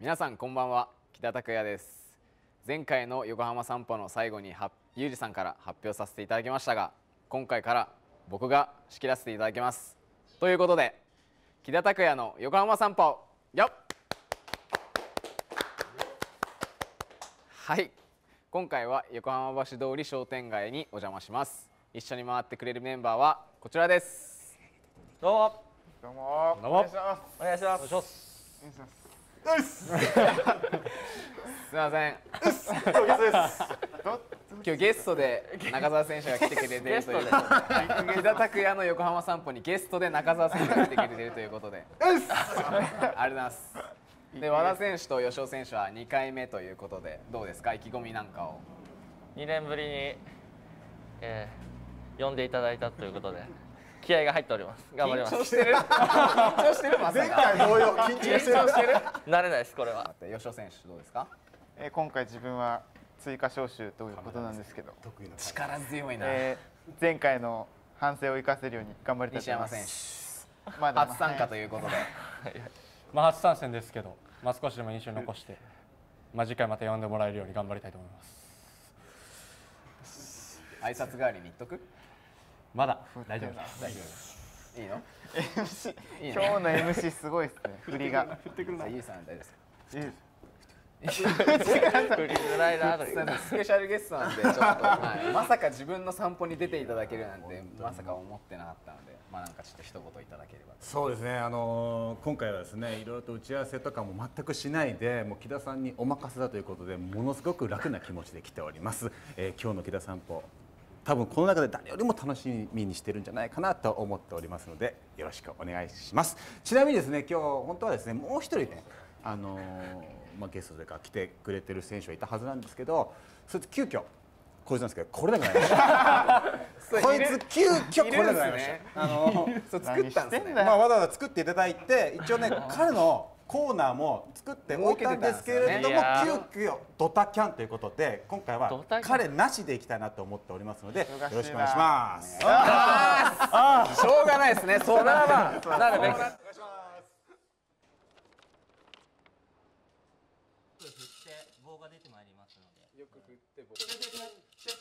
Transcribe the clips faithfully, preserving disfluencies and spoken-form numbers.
皆さんこんばんは、北拓也です。前回の横浜散歩の最後にゆうじさんから発表させていただきましたが、今回から僕が仕切らせていただきます。ということで北拓也の横浜散歩よっ。はい、今回は横浜橋通り商店街にお邪魔します。一緒に回ってくれるメンバーはこちらです。 どうもどうもどうもお願いします。 お願いします。 お願いしますすみません。 ど今日ゲストで中澤選手が来てくれているということで、北拓也の横浜散歩にゲストで中澤選手が来てくれているということで、ありがとうございます。で、和田選手と吉尾選手はにかいめということで、どうですか、意気込みなんかを。 にねんぶりに、えー、呼んでいただいたということで気合が入っております。頑張ります。 緊張してる緊張してるまさ前か回同様緊張してる。 してる慣れないですこれは。 吉尾選手どうですか。 えー今回自分は追加招集ということなんですけど、 力強いな、 えー前回の反省を生かせるように頑張りたいと西山思いま選す。 手まだ初参加ということで、 まあ初参戦ですけど、まあ、少しでも印象に残して、まあ、次回また呼んでもらえるように頑張りたいと思います。 挨拶代わりに言っとく。 まだ大丈夫です。 大丈夫です。いいのエムシーいい今日の エムシー すごいですね。振りがさあ、ゆうさん大丈夫ですか。 いいです振りづらいなとすいません、スペシャルゲストなんでちょっと、はい、まさか自分の散歩に出ていただけるなんてまさか思ってなかったので、まあなんかちょっと一言いただければ。 そうですね、あのー今回はですね、いろいろと打ち合わせとかも全くしないで、もう木田さんにお任せだということで、ものすごく楽な気持ちで来ております。えー今日の木田散歩、多分この中で誰よりも楽しみにしてるんじゃないかなと思っておりますので、よろしくお願いします。ちなみにですね、今日本当はですね、もう一人ね、あのーまあ、ゲストでか来てくれてる選手はいたはずなんですけど、そいつ急遽こいつなんですけど来れなくなりましたこいつ急遽来れなくなりました。あのーそう作ったんですね。 まあ、わざわざ作っていただいて、一応ね彼のコーナーも作っておいたんですけれども、 設けてたんですよね急遽ドタキャンということで今回はドタキャン彼なしでいきたいなと思っておりますので、よ忙しいなろしくお願いします。 しょうがないですね。そうならばなるべく振って棒が出てまいりますので。 よく振って僕出てきま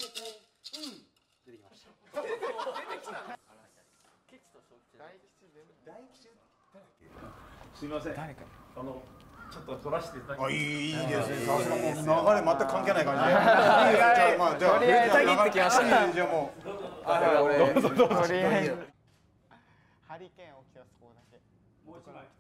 した。 吉と小吉大吉全部大吉すみません。 誰かあのちょっと取らせていただきます。 あ、いいいいですね。さすがもう流れ全く関係ない感じで。いいです。じゃあまあじゃあとりあえずじゃあってきましたねいいじゃあもう。 あ俺とりあえずハリケーン起きたそこだけ。 もう一枚。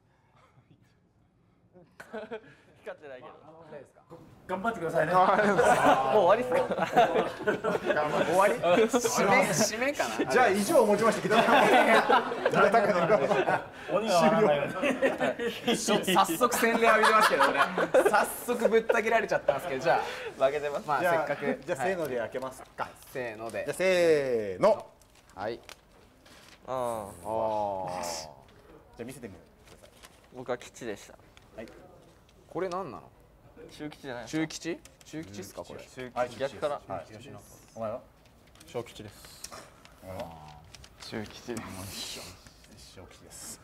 光ってないけど。 誰ですか。 頑張ってくださいね。 もう終わりっすか。 終わり締め締めかな。 じゃあ以上をもちまして木田さん。木田拓也の鬼が割らないように。 ちょっと早速洗礼浴びてますけどね。早速ぶった切られちゃったんですけど、じゃ負けてます。 あまあじゃあせっかくじゃあせーので開けますか。 せーのでじゃあせーの。 はい。 うん。 おー、 じゃあ見せてみてくださ僕は吉でした。 い。はい。 これ何なの。 中吉じゃない。 中吉中吉っすかこれ。 はい逆から。 はい。お前は？ 小吉です。 中吉で小吉です。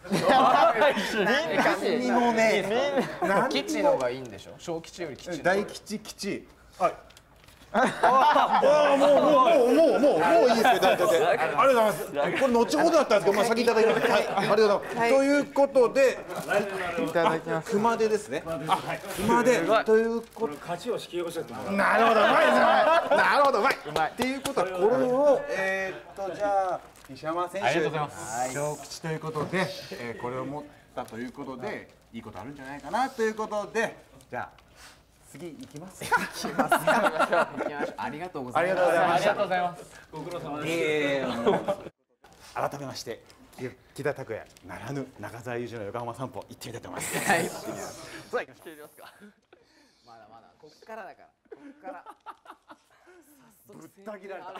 吉もね、 吉の方がいいんでしょ。小吉より吉の方がいい。 大吉吉。はい。ああ、もうもうもうもうもうもういいですけど、だってありがとうございます。これ後ほどだったんですけど、まあ先いただきます。はい、ありがとうございます。ということで、 いただきます。 熊手ですね。あ、熊手ということ。 勝ちを引き起こしちゃってます。 なるほど、うまいですね。なるほど、うまい。うまい。っていうことは、これを、えーっと、じゃあ、西山選手。 ありがとうございます。 小吉ということで、えー、これを持ったということで、いいことあるんじゃないかなということで、じゃあ、次行きますか。 行きましょう。ありがとうございます。 ありがとうございます。 ご苦労様です。 えー改めまして、木田拓也ならぬ中澤裕二の横浜散歩行ってみたいと思います。 はい。 そうや。来てみますか。 まだまだこっからだから。こっから。 ぶった切られた。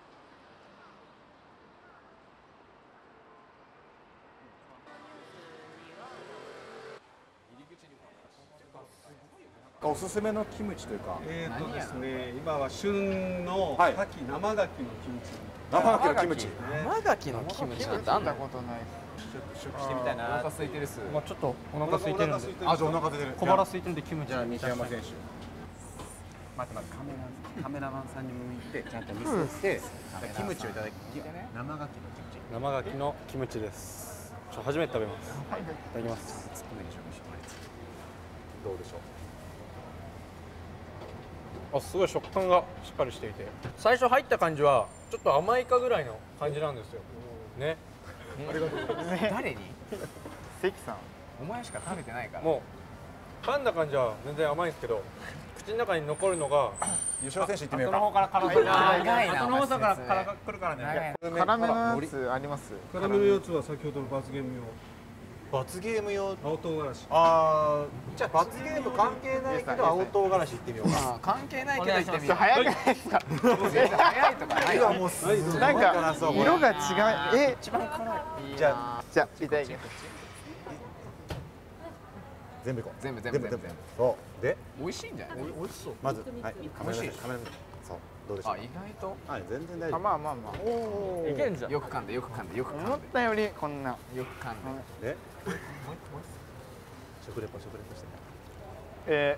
おすすめのキムチというか、 えーとですね、今は旬のはい牡蠣、生牡蠣のキムチ。 生牡蠣のキムチ。 生牡蠣のキムチなんてあんの。 見たことないです。 試食してみたいな。 お腹空いてるっす。 まあちょっとお腹空いてるんで、 あ、じゃあお腹空いてる。 小腹空いてるんでキムチ。 じゃあ西山選手。待って待って、カメラカメラマンさんに向いてちゃんと見せて、キムチをいただき、生牡蠣のキムチ。 生牡蠣のキムチです。ちょ初めて食べます。いただきます。 どうでしょう。 あ、すごい食感がしっかりしていて、最初入った感じはちょっと甘いかぐらいの感じなんですよね。 誰に？ 関さん。 お前しか食べてないから。 もう噛んだ感じは全然甘いんですけど、口の中に残るのが吉尾選手行ってみようか。 後の方から辛さが長いな。 後の方から辛が来るからね。 辛めのやつあります？ 辛めのやつは先ほどの罰ゲーム用罰ゲーム用。 青唐辛子。 ああ、じゃあ罰ゲーム関係ないけど青唐辛子行ってみようか。 あ関係ないけど言ってみよう。 早くないですか？ 早いとかないよ。 もうすごいなんか辛そう。 色が違う。え、 一番辛い。 じゃあじゃあいただきます。 全部いこう。 全部全部全部。 そうで、 美味しいんじゃない？美味しそう。 まずはい。 美味しい。 カメラそう。どうでしょう。 あ意外と。 はい、全然大丈あ、 夫。 まあまあまあ。 おお。 いけんじゃん。 よく噛んでよく噛んでよく噛んで思ったよりこんな。 よく噛んで。 で、食レポ食レポして。 え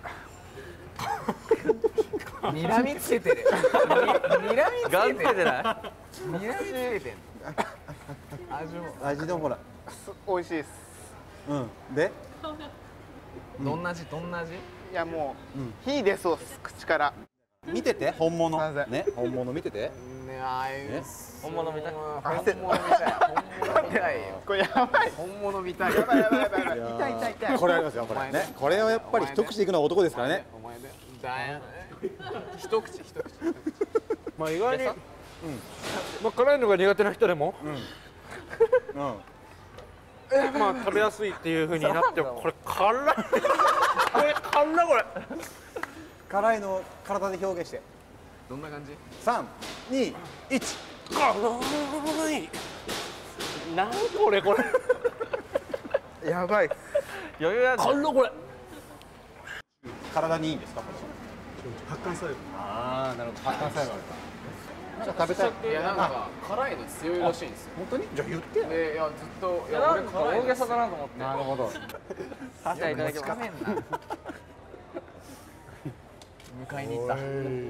睨みつけてる。睨みガンつけてる。 つけてない？ 睨みつけてる。味も。 味でもほら。 ー、す美味しいです。 うん。で、 どんな味どんな味？ いやもう火出そうです口から。 見てて本物すいませんね、本物見てて。 ねあね本物みたい。 本物みたい。本物みたいよ。 これやばい。 本物みたい。 やばいやばいやばいやばい。痛い痛い痛い。 これありますよ、これね。これをやっぱり一口でいくのは男ですからね。 お前で。だよ。一口一口。 まあ意外に、まあ辛いのが苦手な人でも、 うん。 まあ食べやすいっていう風になって、これ辛い。これ辛いこれ。 辛いのを体で表現して。 どんな感じ？ 三、二、一。 辛い。なんこれこれ。 やばい。 余裕やんじゃん。 辛いこれ。 体にいいんですか？ 発汗作用。 ああ、なるほど。発汗作用があるか。じゃあ食べたい。 いやなんか辛いの強いらしいんですよ。 本当に？じゃあ言ってよ。 でいやずっといいやなや俺んか大げさだなと思って。 なるほど。 じゃあいただきます。 めんな。迎えに行った。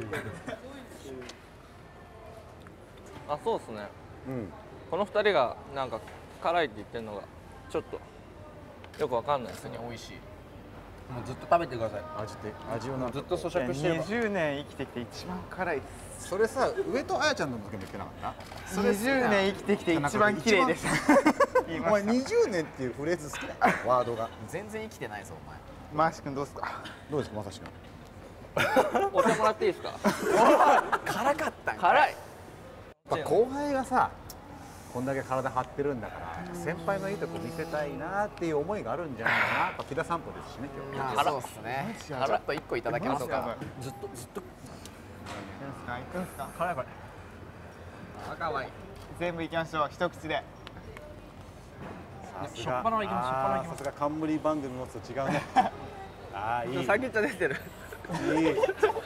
あ、そうですね。 うん。 この二人がなんか辛いって言ってるのがちょっとよくわかんないですね。 美味しい。 もうずっと食べてください。 味って味をなんかずっと咀嚼してれば。 にじゅうねん生きてきて一番辛いでそれさ、上戸彩ちゃんの時も言ってなかった？ す。にじゅうねん生きてきて一番綺麗です。言いお前ました。 にじゅうねんっていうフレーズ好きだよ。ワードが。 全然生きてないぞお前。 マーシ君どうですか？ どうですか、まさしくん。 お茶もらっていいですか？ 辛かったんか。 辛い。 やっぱ後輩がさ、こんだけ体張ってるんだから先輩のいいとこ見せたいなっていう思いがあるんじゃないかな。やっぱ木田散歩ですしね、今日。 あそうっすね。ちょっと一個いただけますか。 ずっとずっと。 行くんすか？ 辛いこれ。 赤ワイン。 全部行きましょう。一口で。 さすしょっぱなはいきますしょっぱなはいきますさすが冠番組持つと違うね。ああ、いい。いい。 先っちょ出てる。 いい。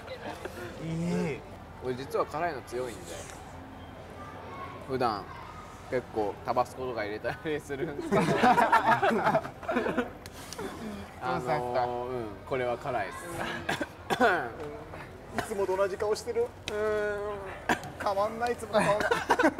俺実は辛いの強いんで普段結構タバスコとか入れたりするんですけどあのー、うんこれは辛いですいつもと同じ顔してる。変わんない、いつもの顔が。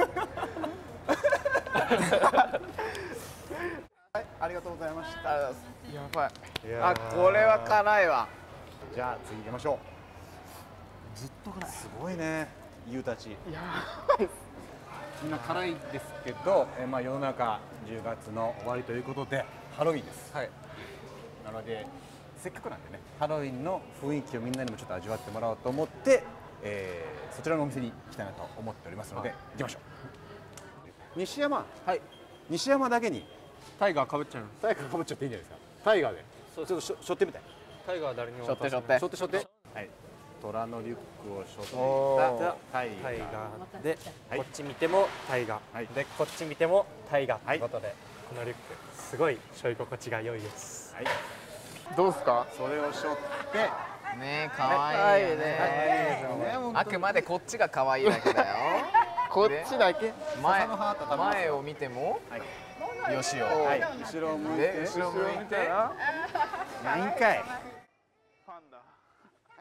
はい、ありがとうございました。 やばい。 あこれは辛いわ。 じゃあ次行きましょう。ずっと辛い。すごいね、ゆうたち。 やばい。 みんな辛いですけど、えー、まあ世の中じゅうがつの終わりということでハロウィンです。 はい。 なのでせっかくなんでね、ハロウィンの雰囲気をみんなにもちょっと味わってもらおうと思って、えー、そちらのお店に行きたいなと思っておりますので、行きましょう。西山、はい、西山だけにタイガーかぶっちゃうの。 タイガーかぶっちゃっていいんじゃないですか。タイガーでちょっとしょ背負ってみたい。 タイガーは誰にもしょってしょって背負って背負って。はい。虎のリュックを背負ったタイガー。 タイガーで、 はい、 こっち見てもタイガー、はい、でこっち見てもタイガーということで、はい、このリュックすごい背負い心地が良いです。 はい。 どうですか？ それを背負ってね可愛いよね。あくまでこっちが可愛いだけだよ。 こっちだけ。 前前を見ても、 よしよ。 はい、後ろを向いて、 後ろ向いて。 ないんかい。 ファンだ。はい。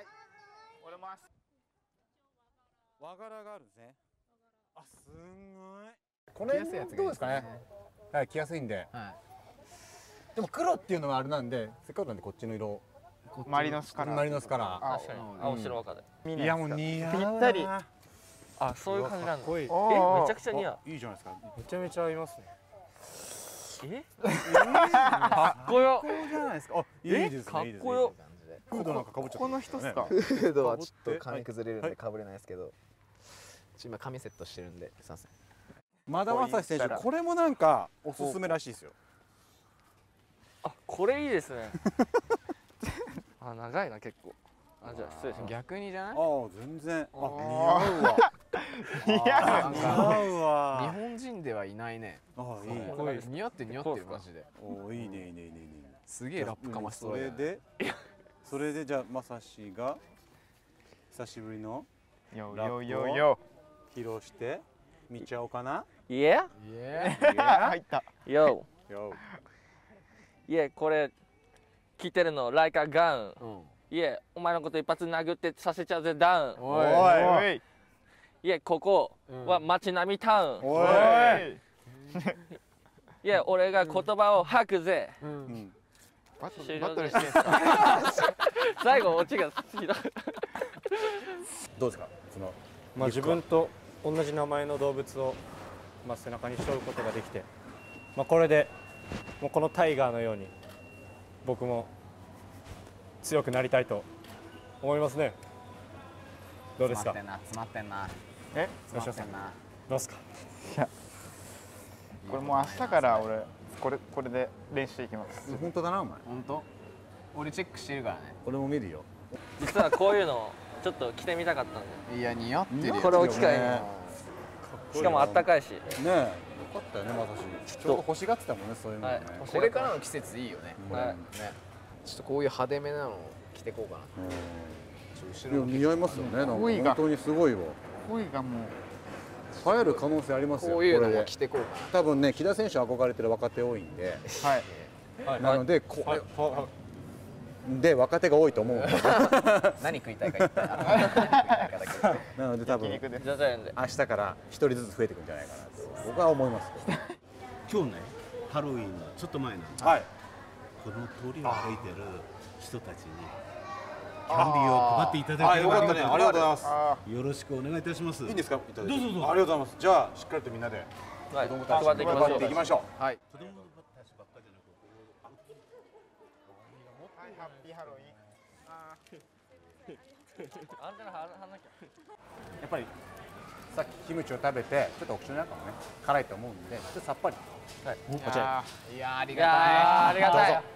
俺も。 和柄があるんですね。あ、すごい。これどうですかね。はい、着やすいんで。でも黒っていうのはあれなんで、せっかくなんでこっちの色。 マリノスカラー。 マリノスカラー。 確かに青白赤で。 いやもう似合う。 ぴったり。 あ、そういう感じなんだ。え、めちゃくちゃ似合う。 いいじゃないですか。 めちゃめちゃ合いますね。 え？かっこよ。 じゃないですか。あ、いいですね。 かっこよ。 フードなんか被っちゃった。 この人っすか。 フードはちょっと髪崩れるんで被れないですけど。今髪セットしてるんで、すみません。 和田将選手、これもなんかおすすめらしいですよ。 あ、これいいですね。あ、長いな結構。あ、じゃあ失礼します。 逆にじゃない？ ああ、全然。あ、似合うわ。 似合う。 似合うわ。 日本人ではいないね。 ああ、いい。 似合って似合ってるマジで。 おお、いいねいいねいいねいいね。 すげえラップかましそうそれで、それでじゃあまさしが久しぶりのよよよよ披露して見ちゃおうかな。 いや？ いや。 入った。 よ。 よ。 いや、これ着てるのライカガウン。 うん。 いや、お前のこと一発殴ってさせちゃうぜダウン。 おいおい。 いや、ここは街並みタウン。 おい。 いや、俺が言葉を吐くぜ。 うん。 バトルしてんすか。 最後オチがひどい。 どうですか。そのまあ自分と同じ名前の動物をまあ背中に背負うことができて、まあこれでもうこのタイガーのように僕も強くなりたいと思いますね。どうですか。 詰まってんな、詰まってんな。 え、 詰まってんな。 どうですか。 いや。これもう明日から俺これこれで練習いきます。 本当だなお前。 本当？俺チェックしてるからね。 俺も見るよ。 実はこういうのちょっと着てみたかったんで。 いや似合ってるよ。 これを機会に。しかもあったかいし。 ねえ。よかったよねまさし。ちょうど欲しがってたもんねそういうのね。 これからの季節いいよね。 はい。 ね。ちょっとこういう派手めなのを着てこうかな。 いや似合いますよね。なんか本当にすごいわ。 声がもう流行る可能性ありますよ。 こういうのも着てこうかな。多分ね木田選手憧れてる若手多いんで。 はい。 なのでこれで若手が多いと思う。 何食いたいか言ったら。 なので多分じゃじゃんで。 明日から一人ずつ増えていくんじゃないかなと僕は思います。 今日ねハロウィンのちょっと前なんです。 はい。 この通りを歩いてる人たちにキャンディーを配っていただければありがとうございます。 よろしくお願いいたします。 いいんですか。どうぞどうぞどうぞ。 ありがとうございます。じゃあしっかりとみんなではい。 子供たちに配っていきましょう。 配っていきましょう。 はい。 子供たちばっかりじゃなくはい、ハッピーハロウィン。 アンテナ張らなきゃ。 やっぱりさっきキムチを食べてちょっとお口の中もね辛いと思うんでちょっとさっぱり。 はい。 こちら。 いやありいやがたい。 ありがたい。 どうぞ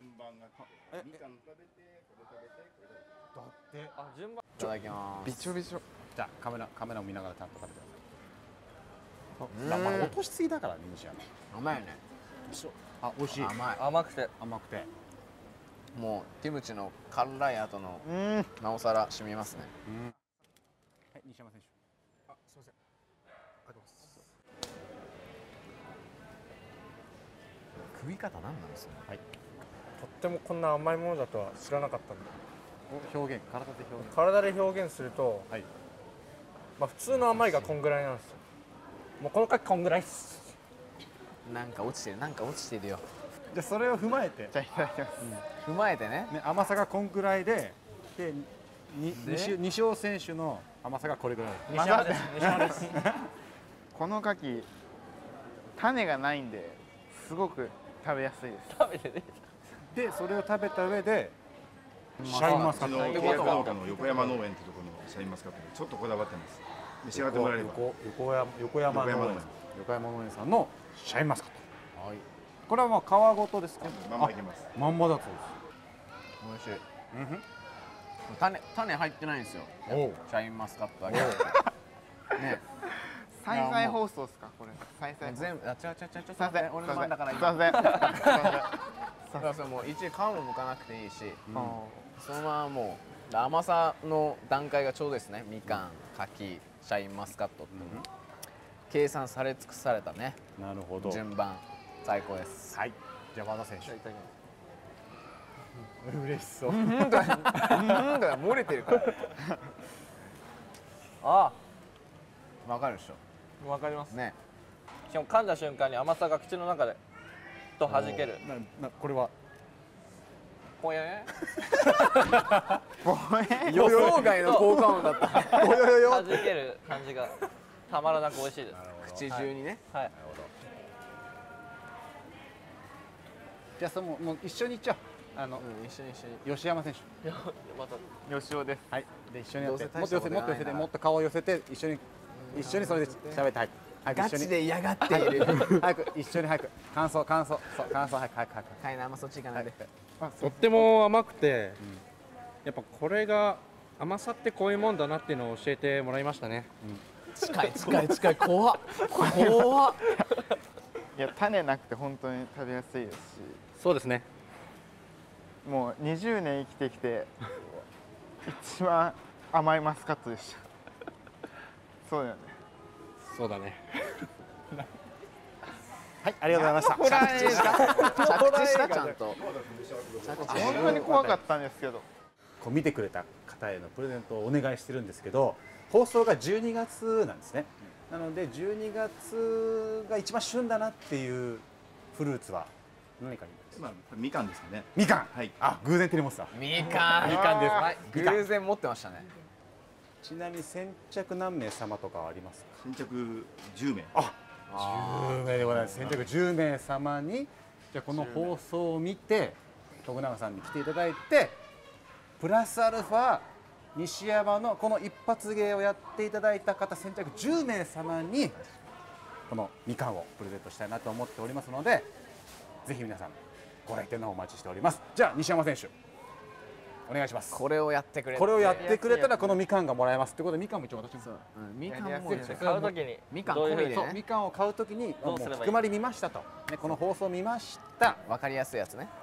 あ、順番。 いただきます。 びちょびちょ。 じゃあカメラカメラを見ながらちゃんと食べてください。まあ落としすぎだからね西山。 甘いよね。 あ美味しい。 甘い。 甘くて。 甘くて。 もうキムチの辛い後のなおさら染みますね。 はい西山選手。あすみません。ありがとうございます。 食い方なんなんですか。 はい。とってもこんな甘いものだとは知らなかったんで。 表現体で表現。 体で表現すると、 はい。 まあ普通の甘いがこんぐらいなんですよ。もうこの時こんぐらいっす。 なんか落ちてる、なんか落ちてるよ。 じゃあそれを踏まえて、 じゃあいただきます。 踏まえてね。 ね甘さがこんぐらいで、でにで西西尾選手の甘さがこれぐらい。 西山です。西山です。 この牡蠣種がないんですごく食べやすいです。 食べてね。 でそれを食べた上でシャインマスカット。 の契約農家の横山農園というところのシャインマスカットでちょっとこだわってます。召し上がってもらえれば。 横横山横山農園横山農園さんのシャインマスカット。はい。これはまあ皮ごとですか。 まんまいけます。 まんまだそう美味しい。 です。うん種種入ってないんですよ。 おうシャインマスカットだけ。ね。 再々放送ですかこれ。再々放送。 全部あ違う違う違うちょっすいません。 と待って俺の番だからすい今。 ません。すいません。 だからそれもう一時皮も剥かなくていいし、そのままもう甘さの段階がちょうどですね。みかん、柿、シャインマスカットっていうの計算され尽くされたね。 なるほど。 順番。 最高です。 はい、じゃあ和田選手。 いただきます。 嬉しそう。 うんだ、うんだ、漏れてるから。 あわかるでしあ、わかりますょ。ね。 しかも噛んだ瞬間に甘さが口の中でと弾ける。 ななこれはほや予想外の効果音だった。 およよよ。 弾ける感じがたまらなく美味しいです。 口中にね。 はい。 じゃあそのもう一緒に行っちゃおう。あの、 うん、一緒に一緒に。 吉山選手。 また吉尾です。はい。で一緒にやって。 どうもっと寄せせ大したことないなもっと寄せてもっと顔を寄せて一緒に一緒にそれで喋ってはい。早くガ一緒に。 チで嫌がっている。 早く一緒に早く感想感想そう感想早く早く早く。 はい、な、あんまそっち行かないで。 とっても甘くて、やっぱこれが甘さってこういうもんだなっていうのを教えてもらいましたね。 近い近い近い、怖っ怖っ。 いや種なくて本当に食べやすいですし、 そうですね。 もうにじゅうねん生きてきて一番甘いマスカットでした。そうだよね。 そうだね。 はい、ありがとうございました。 着地した着地したちゃんと。 本当に怖かったんですけど。 こう見てくれた方へのプレゼントをお願いしてるんですけど、放送がじゅうにがつなんですね。なのでじゅうにがつが一番旬だなっていうフルーツは何かに。 まあみかんですかね。 みかん。 はい。 あ、偶然手に持ってた。 みかん。 みかんです。 はい、 みかん偶然持ってましたね。 ちなみに先着何名様とかはありますか。 先着じゅうめい。 あ、じゅうめいでございます。先着じゅうめい様にじゃあこの放送を見て徳永さんに来ていただいて、プラスアルファ西山のこの一発芸をやっていただいた方先着じゅうめい様にこのみかんをプレゼントしたいなと思っておりますので、ぜひ皆さんご来店の方お待ちしております。じゃあ西山選手お願いします。 これをやってくれ。 これをやってくれたらこのみかんがもらえますということで、みかんも一応私もそう、うん、みかんもやりやすい買うときにみかんどういうふうに込みでねみかんを買うときにもうどうすればいい含まれ見ましたと、ね、この放送見ました、 わかりやすいやつね。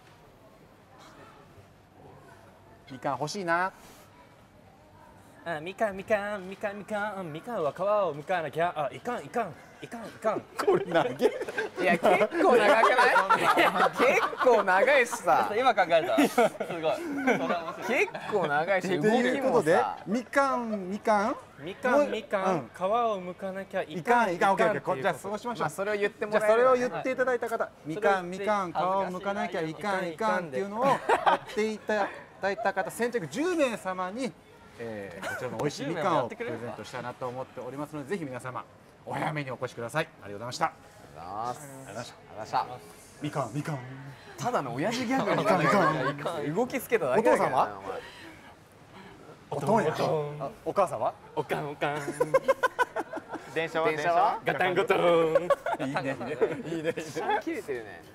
みかん欲しいな、 あ、みかんみかんみかんみかんみかんは皮をむかなきゃ、あ、いかんいかんいかんいかん。 これ投げいや、結構長くない？いや結構長いしさ。 今考えた。すごい。それは面白い。 結構長いし、 と動きもいうことでさ。 みかんみかんみかんみかうんん皮をむかなきゃいいかんかんいかんオッケーオッケーっていうじゃあそうしましょう。 まあ、それを言ってもじゃあらえればね。 それを言っていただいた方、みかんみかん皮をむかなきゃいかんいかんっていうのをやっていただいた方先着じゅうめい様に、えー、こちらの美味しいみかんをプレゼントしたいなと思っておりますので、ぜひ皆様お早めにお越しください。ありがとうございました。 ありがとうございました。ありがとうございました。 みかんみかんただの親父ギャグにみかんみかんいかん動きつけただけだけどな。 お父やあお母さんはおかんおかん電車は電車はガタンゴトン。 いいねいいねいいねいいね。 切れてるね。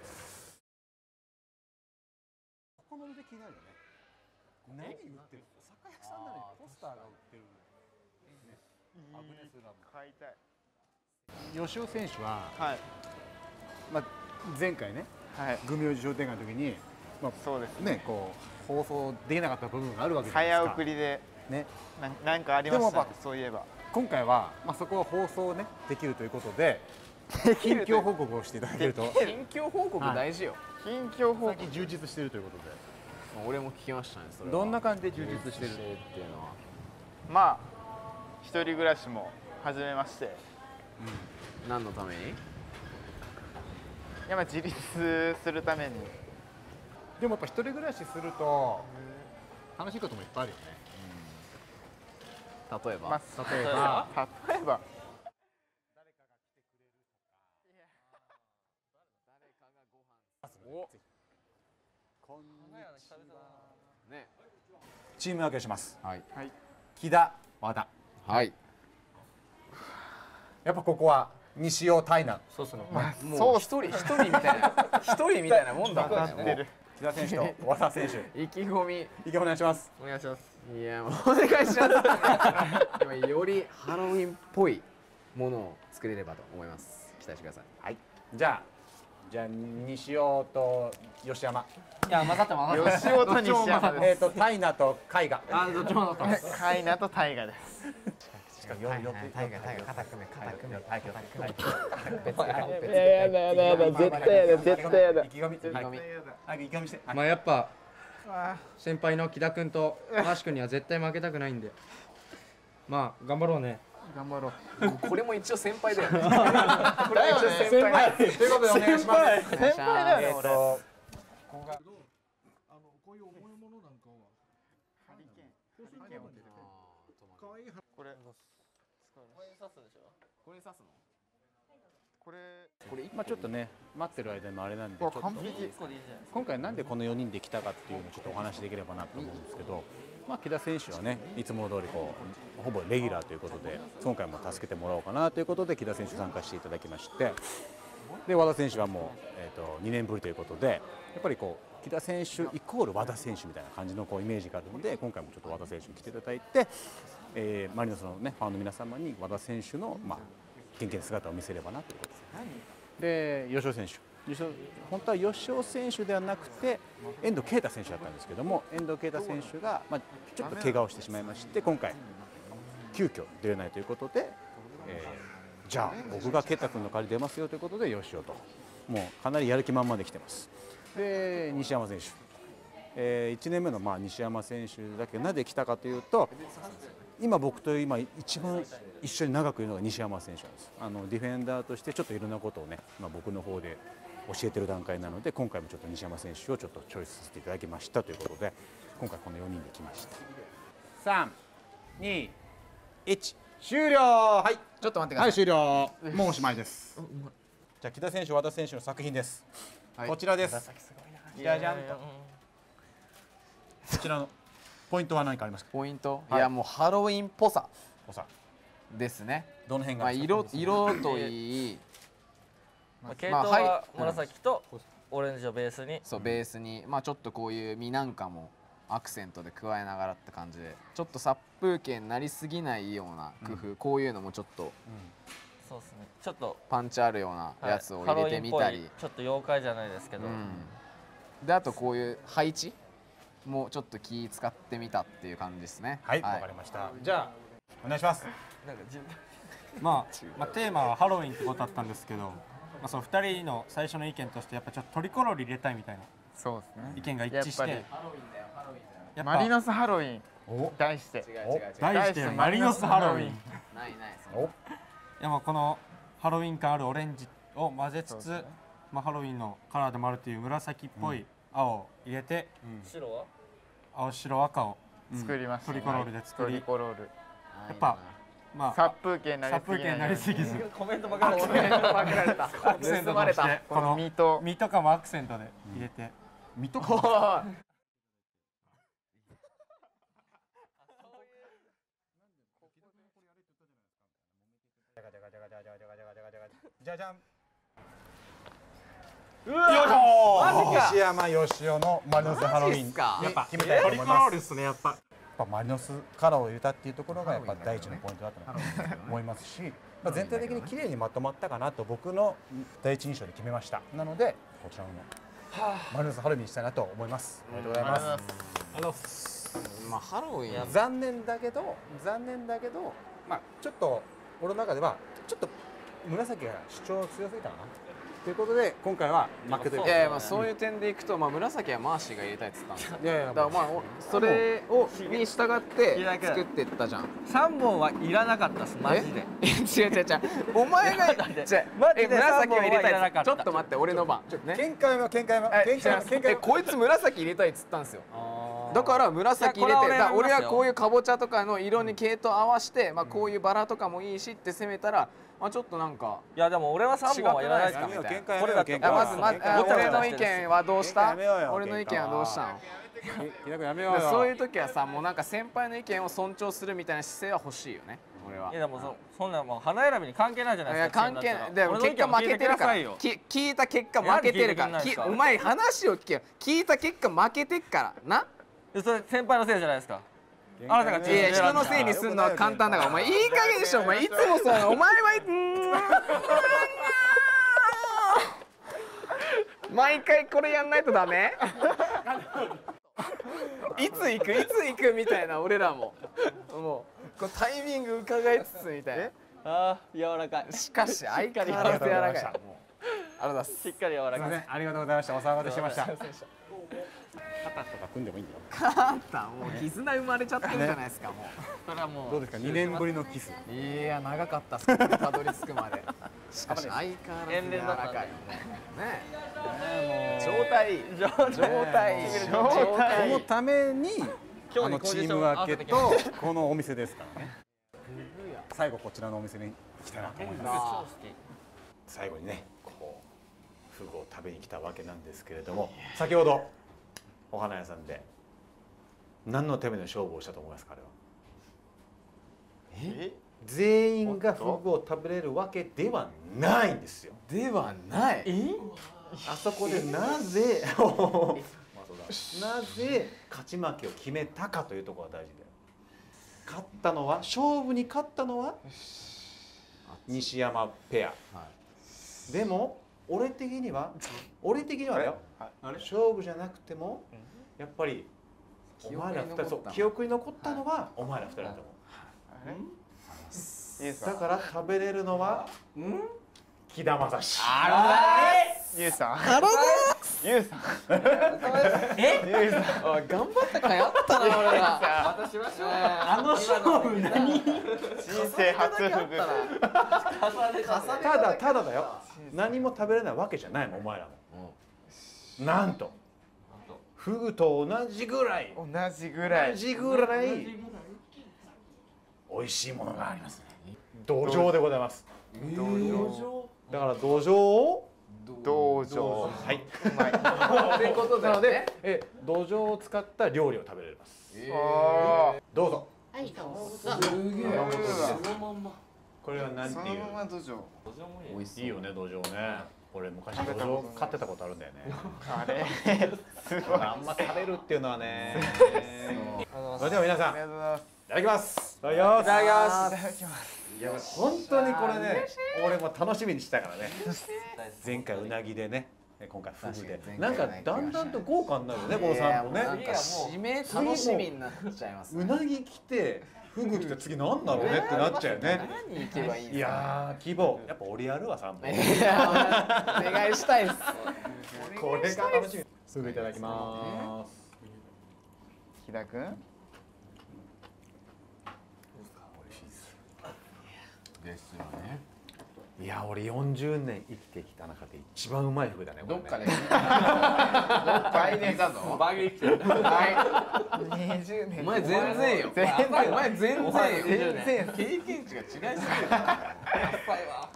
ここの店気になるよね。何売ってる？酒屋さんなのにポスターが売ってる。ね、アグネスラム。 買いたい。 吉尾選手は、 はいまあ前回ね、 はい。 グミ王子商店街の時に、まあそうですね。 ねこう放送できなかった部分があるわけじゃないです早か。 送りでね。 なんなんかありましたねでもやっぱ。 そういえば。 今回はまあそこは放送ねできるということで、近況報告をしていただけると。 近況報告大事よ。 近況報告。 最近充実しているということで。 俺も聞きましたね。それはどんな感じで充実してる？ っていうのは。 まあ一人暮らしも始めまして。 何のために？ いやまあ自立するために。 でもやっぱ一人暮らしすると楽しいこともいっぱいあるよね。 例えば。 まあ例えば例えば。 ね。 チーム分けします。 はい。 はい。 木田、和田。 はい。 やっぱここは西尾タイナ。 そうっすね。 もう一人一人みたいな一人みたいなもんだもんね。 当たってる。 木田選手と和田選手。 意気込み。 意見お願いします。 お願いします。 いやもうお願いします。今よりハロウィンっぽいものを作れればと思います。期待してください。 はい。じゃあ、じゃあ西尾と吉山。 いや混ざって混ざって。 吉尾と西山えっ、 です。 とタイナと海が。 あ、どっちもだった。 カイナとタイガです。 かに寄るよってタイガタイガ肩組め肩組め肩組めいややだやだやだ絶対やだ絶対やだ。 意気込み意気込み早く意気込みして。 まあやっぱ先輩の木田君とマーシ君には絶対負けたくないんで、まあ頑張ろうね。 頑張ろう。これも一応先輩だよね。これも一応先輩。 ということでお願いします。 先輩だよね俺。 これこれに刺すでしょ。 これに刺すの？ これこれまあちょっとね待ってる間もあれなんでちょっと完璧。 今回なんでこのよにんで来たかっていうのをちょっとお話しできればなと思うんですけど、まあ木田選手はねいつも通りこうほぼレギュラーということで今回も助けてもらおうかなということで木田選手参加していただきまして、で和田選手はもうえっとにねんぶりということでやっぱりこう木田選手イコール和田選手みたいな感じのこうイメージがあるので今回もちょっと和田選手に来ていただいて、えー、マリノスのねファンの皆様に和田選手のまあ元気な姿を見せればなということです。で吉尾選手吉尾本当は吉尾選手ではなくて遠藤啓太選手だったんですけども遠藤啓太選手がまあちょっと怪我をしてしまいまして今回急遽出れないということで、えー、じゃあ僕が啓太君の代わり出ますよということで吉尾ともうかなりやる気満々で来てます。で西山選手、えー、いちねんめのまあ西山選手だけなぜ来たかというと今僕と今一番一緒に長くいるのが西山選手なんです。あのディフェンダーとしてちょっといろんなことをね、まあ、僕の方で教えてる段階なので今回もちょっと西山選手をちょっとチョイスさせていただきましたということで今回このよにんで来ました。さん、に、いち終了。はいちょっと待ってください。 はい終了。もうおしまいです。じゃあ木田選手和田選手の作品です。こちらです。じゃじゃんとこちらのポイントは何かありますか？ ポイント、いやもうハロウィンっぽさおさですね。 どの辺まあがですか？ 色色といい、 まあ系統は紫とオレンジをベースに、 そうベースにまあちょっとこういう実なんかもアクセントで加えながらって感じでちょっと殺風景になりすぎないような工夫、こういうのもちょっとそうですね。ちょっとパンチあるようなやつを入れてみたり、 ハロウィンっぽいちょっと妖怪じゃないですけど、 うん、であとこういう配置もうちょっと気使ってみたっていう感じですね。 はいわ、かりました。じゃあお願いします。 なんか自分まあ、まあテーマはハロウィンってことだったんですけど、まあ、そのふたりの最初の意見としてやっぱちょっとトリコロール入れたいみたいなそうですね。 意見が一致してやっぱマリノスハロウィン題して違う違う違う題してマリノスハロウィン。 ないないそのいやまあこのハロウィン感あるオレンジを混ぜつつ、まあ、ハロウィンのカラーでもあるという紫っぽい青を入れて、 白は青白赤を作りました。 トリコロールで作り、 トリコロール。 やっぱまあ殺風景になり殺風景になりすぎずコメントばかりコメントばっかりたアクセントとしてこの身と身とかもアクセントで入れて、 身とかじゃじゃん。 うわ西山義雄のマリノスハロウィンに決めたいと思います。 ですねやっぱ。 やっぱマリノスカラーを入れたっていうところがやっぱ第一のポイントだったなと思いますし、まあ全体的に綺麗にまとまったかなと僕の第一印象で決めました。なのでこちらのマリノスハロウィンにしたいなと思います。おめでとうございます。 ありがとうございます。 まあハロウィン残念だけど残念だけどまあちょっと俺の中ではちょっと紫が主張強すぎたかなということで今回は負けといういやいやまあそういう点でいくとまあ紫はマーシーが入れたいっつったんですよ。 いやいやだからまあおそれをに従って作ってったじゃん。 三本はいらなかったですマジで。 え違う違う違うお前がじゃマジでえ紫を入れた三本はいらないかったちょっと待って俺の番ね。 見解は見解は見解は見え解はこいつ紫入れたいっつったんですよ。だから紫入れてだから俺はこういうかぼちゃとかの色に系統合わせてまあこういうバラとかもいいしって攻めたらまあちょっとなんかいやでも俺は三本はいらないですか違くないですかみたいな。これだっていやまずまずあ俺の意見はどうしたやめようよ俺の意見はどうしたの木田君やめようよ。 そういう時はさもうなんか先輩の意見を尊重するみたいな姿勢は欲しいよね俺は。 いやでもそそんなもう花選びに関係ないじゃないいやですか。 関係ないでも結果負けてるからき聞いた結果負けてるからきお前話を聞けよ聞いた結果負けてっからな。 それ先輩のせいじゃないですか。あなたがいや人のせいにするのは簡単だからお前いい加減でしょお前いつもそうなのお前はい毎回これやんないとダメいつ行くいつ行くみたいな俺らももうこうタイミング伺いつつみたいな。 ああ柔らかい。 しかし相変わらず柔らかい。もうありがとうございます。 しっかり柔らかい。 ありがとうございました。お騒がせしました。肩とか組んでもいいんだよ。 肩もう絆生まれちゃってるじゃないですか。もうそれはもうどうですか、にねんぶりのキス。 いや長かったっす。ここにたどり着くまで。しかし相変わらず柔らかい。ね。状態いい。状態いい。 そのためにあのチーム分けとこのお店ですからね。最後こちらのお店に行きたいなと思います。最後にね、こうフグを食べに来たわけなんですけれども、先ほどお花屋さんで何のための勝負をしたと思いますか、あれは。え？全員がフグを食べれるわけではないんですよ。 ではない。 え？あそこでなぜなぜ勝ち負けを決めたかというところが大事だよ。勝ったのは、勝負に勝ったのは西山ペア、はい、でも俺的には俺的にはだよ、勝負じゃなくてもやっぱりお前らふたり、そう記憶に残ったのはお前らふたりだと思う。だから食べれるのは木田正史。 ゆうさん。ゆうさん。 え？ゆうさん。頑張ったかやったな俺ら。 私は勝負。 あの勝負何？ 人生初フグ。 ただただだよ。何も食べれないわけじゃないもんお前らも。なんとフグと同じぐらい。 同じぐらい。 同じぐらい。美味しいものがありますね。土壌でございます。 土壌。 だから土壌を。 道場。 はい。 うまい。ってことなので、え、土壌を使った料理を食べれます。どうぞ。 はい、どうぞ。 すげえ。 これはなんていう。 そのまま土壌。 美味しいよね、土壌ね。俺昔土壌買ってたことあるんだよね。 あれ。すごい。 あんま食べるっていうのはね。それでは皆さん、いただきます。いただきます。いただきます。いや本当にこれね、俺も楽しみにしたからね。前回うなぎでね、今回フグで、なんかだんだんと豪華になるよね、このさんもね。 なんか締め楽しみになっちゃいます。 うなぎ来て、フグ来て次なんだろうねってなっちゃうよね。 何行けばいいんですか。 いやー、希望、やっぱ俺やるわさんぽ。 いやお願いしたいです。 これが楽しみ。すぐいただきます。 木田君。 ですよね。 いや俺よんじゅうねん生きてきた中で一番うまいフグだね。 どっかで。どっかでだぞ。 バグ生きてる。 はい。 にじゅうねん。 お前全然よ。 全然。 お前全然よ。 全然。 経験値が違いすぎる。やっぱいわ。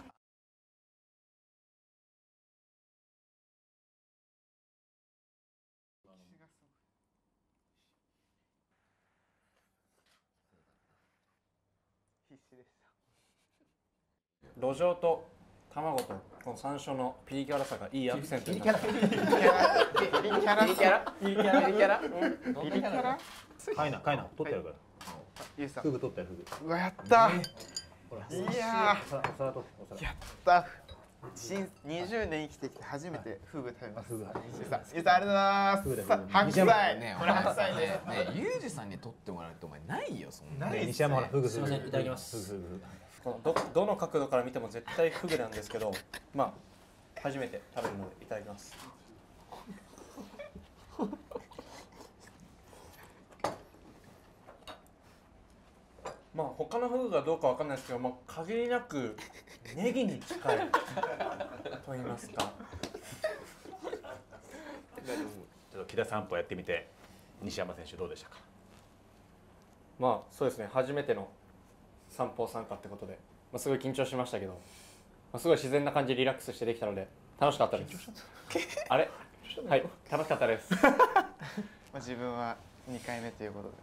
必死でした。 土壌と卵とこの山椒のピリ辛さがいいアクセントになってる。 ピリキャラ。ピリキャラ。ピリキャラ。ピリキャラ。ピリキャラ。 ピリ辛。 かいな、かいな、取ってやるから。 ゆうさん。 フグ取ってやるフグ。 うわやった。 ほら。 いやお皿お皿取ってお皿。 やった。新にじゅうねん生きてきて初めてフグ食べます。ゆうさん、ゆうさんありがとうございます。白菜ね、 これ白菜で。 ね、ゆうじさんに取ってもらうってお前ないよそんな。 西山ほらフグ。 すみません、いただきます。 このどどの角度から見ても絶対フグなんですけど、まあ初めて食べるのでいただきます。まあ他のフグがどうかわかんないですけど、まあ限りなくネギに近いと言いますか。 ちょっと木田散歩やってみて西山選手どうでしたか。 まあそうですね、初めての散歩参加ってことで、まあ、すごい緊張しましたけど、まあ、すごい自然な感じでリラックスしてできたので楽しかったです。あれはい楽しかったです。 まあ自分はにかいめということで、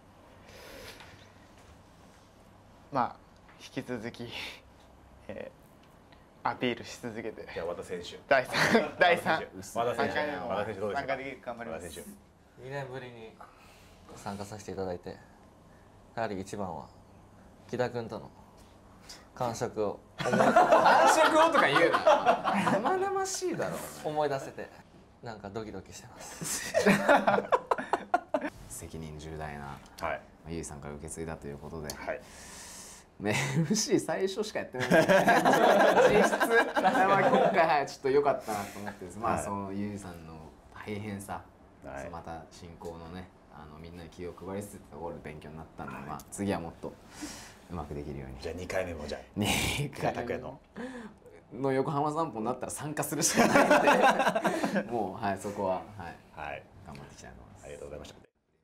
まあ引き続き、えー、アピールし続けて、 じゃあ和田選手だいさんだいさん和田選手参和田選手どうでしたか。 加できる頑張ります。 にねんぶりに参加させていただいて、やはり一番は木田君との感触を感触をとか言うな。生々しいだろ。 思い出せてなんかドキドキしてます。 責任重大な、 はい、 ゆいさんから受け継いだということで、 はい、 ね エムシー 最初しかやってないんですよね実質まあ今回はいちょっと良かったなと思ってです、まあそのゆうさんの大変さ、はい、また進行のねあのみんなに気を配りつつところで勉強になったんで、はい、まあ次はもっとうまくできるように。 じゃあにかいめもじゃあにかいめのの横浜散歩になったら参加するしかないんでもうはいそこははい、はい、頑張っていきたいと思います。 ありがとうございました。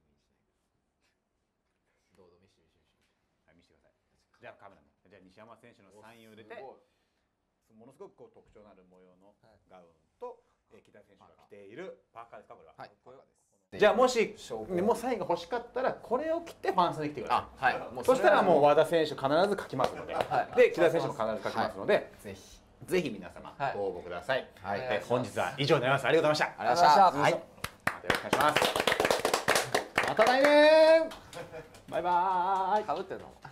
じゃあカメラもじゃあ西山選手のサインを入れてものすごくこう特徴のある模様のガウンと木田選手が着ているパーカーですかこれは。はい、パーカーです。じゃあもしもうサインが欲しかったらこれを着てファンサに来てください。はい。そしたらもう和田選手必ず書きますので、で木田選手も必ず書きますので、ぜひぜひ皆様ご応募ください。はい。本日は以上になります。ありがとうございました。 ありがとうございました。 はい。またよろしくお願いします。また来年。バイバーイ。 かぶってんの。